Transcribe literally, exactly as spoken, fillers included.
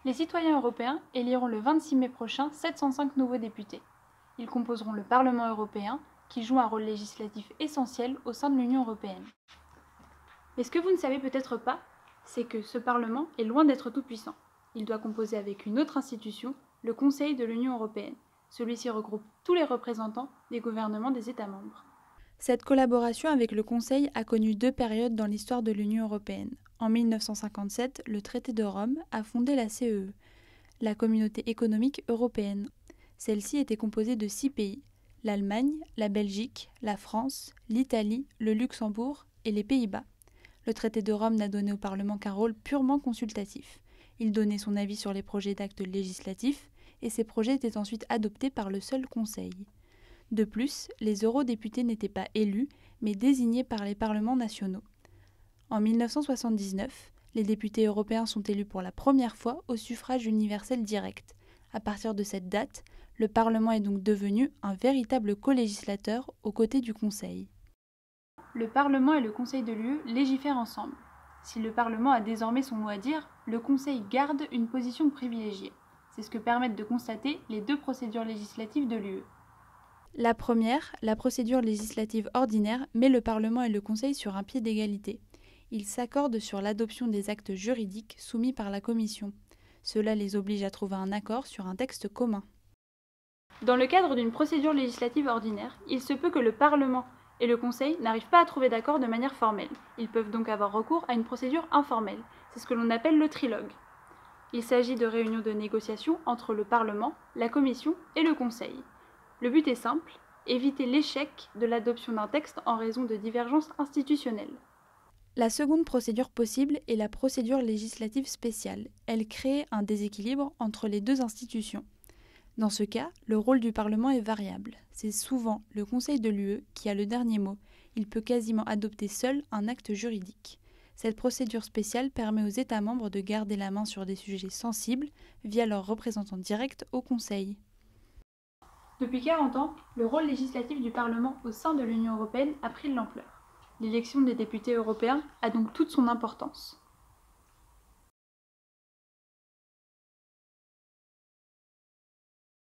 Les citoyens européens éliront le vingt-six mai prochain sept cent cinq nouveaux députés. Ils composeront le Parlement européen, qui joue un rôle législatif essentiel au sein de l'Union européenne. Mais ce que vous ne savez peut-être pas, c'est que ce Parlement est loin d'être tout-puissant. Il doit composer avec une autre institution, le Conseil de l'Union européenne. Celui-ci regroupe tous les représentants des gouvernements des États membres. Cette collaboration avec le Conseil a connu deux périodes dans l'histoire de l'Union européenne. En mille neuf cent cinquante-sept, le traité de Rome a fondé la C E E, la Communauté économique européenne. Celle-ci était composée de six pays, l'Allemagne, la Belgique, la France, l'Italie, le Luxembourg et les Pays-Bas. Le traité de Rome n'a donné au Parlement qu'un rôle purement consultatif. Il donnait son avis sur les projets d'actes législatifs et ces projets étaient ensuite adoptés par le seul Conseil. De plus, les eurodéputés n'étaient pas élus, mais désignés par les parlements nationaux. En mille neuf cent soixante-dix-neuf, les députés européens sont élus pour la première fois au suffrage universel direct. À partir de cette date, le Parlement est donc devenu un véritable colégislateur aux côtés du Conseil. Le Parlement et le Conseil de l'U E légifèrent ensemble. Si le Parlement a désormais son mot à dire, le Conseil garde une position privilégiée. C'est ce que permettent de constater les deux procédures législatives de l'U E. La première, la procédure législative ordinaire, met le Parlement et le Conseil sur un pied d'égalité. Ils s'accordent sur l'adoption des actes juridiques soumis par la Commission. Cela les oblige à trouver un accord sur un texte commun. Dans le cadre d'une procédure législative ordinaire, il se peut que le Parlement et le Conseil n'arrivent pas à trouver d'accord de manière formelle. Ils peuvent donc avoir recours à une procédure informelle. C'est ce que l'on appelle le trilogue. Il s'agit de réunions de négociation entre le Parlement, la Commission et le Conseil. Le but est simple, éviter l'échec de l'adoption d'un texte en raison de divergences institutionnelles. La seconde procédure possible est la procédure législative spéciale. Elle crée un déséquilibre entre les deux institutions. Dans ce cas, le rôle du Parlement est variable. C'est souvent le Conseil de l'U E qui a le dernier mot. Il peut quasiment adopter seul un acte juridique. Cette procédure spéciale permet aux États membres de garder la main sur des sujets sensibles via leurs représentants directs au Conseil. Depuis quarante ans, le rôle législatif du Parlement au sein de l'Union européenne a pris de l'ampleur. L'élection des députés européens a donc toute son importance.